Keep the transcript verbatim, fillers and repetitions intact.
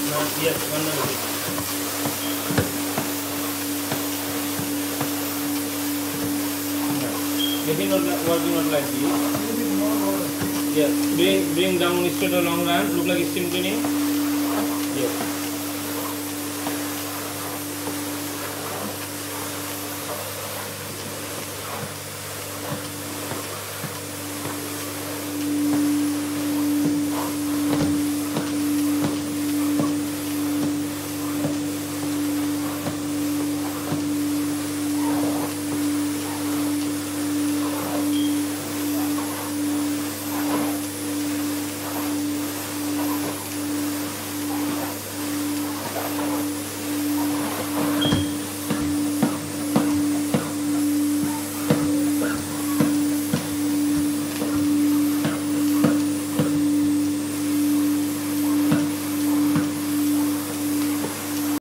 Now, yes, one minute. Maybe not working not like this. Yes, bring bring down straight or long run. Look like it's still cleaning. Yes.